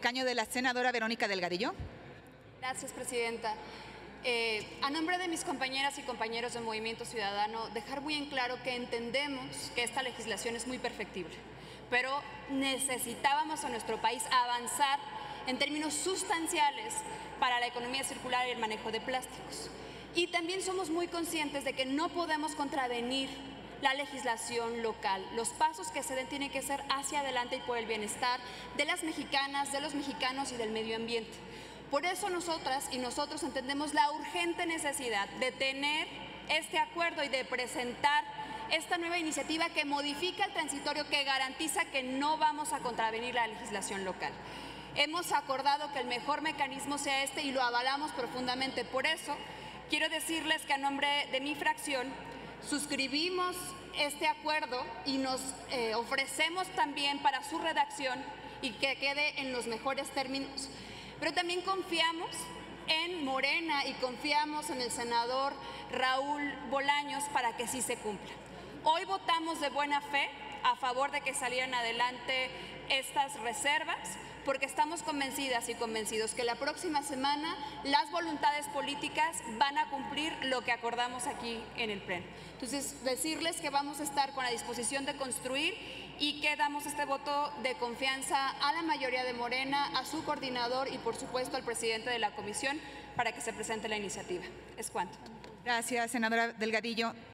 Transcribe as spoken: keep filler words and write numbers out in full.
escaño de la senadora Verónica Delgadillo. Gracias, presidenta. Eh, a nombre de mis compañeras y compañeros de Movimiento Ciudadano, dejar muy en claro que entendemos que esta legislación es muy perfectible, pero necesitábamos en nuestro país avanzar en términos sustanciales para la economía circular y el manejo de plásticos. Y también somos muy conscientes de que no podemos contravenir la legislación local. Los pasos que se den tienen que ser hacia adelante y por el bienestar de las mexicanas, de los mexicanos y del medio ambiente. Por eso nosotras y nosotros entendemos la urgente necesidad de tener este acuerdo y de presentar esta nueva iniciativa que modifica el transitorio, que garantiza que no vamos a contravenir la legislación local. Hemos acordado que el mejor mecanismo sea este y lo avalamos profundamente. Por eso quiero decirles que a nombre de mi fracción suscribimos este acuerdo y nos eh, ofrecemos también para su redacción y que quede en los mejores términos. Pero también confiamos en Morena y confiamos en el senador Raúl Bolaños para que sí se cumpla. Hoy votamos de buena fe a favor de que salieran adelante estas reservas, porque estamos convencidas y convencidos que la próxima semana las voluntades políticas van a cumplir lo que acordamos aquí en el Pleno. Entonces, decirles que vamos a estar con la disposición de construir y que damos este voto de confianza a la mayoría de Morena, a su coordinador y, por supuesto, al presidente de la comisión para que se presente la iniciativa. Es cuanto. Gracias, senadora Delgadillo.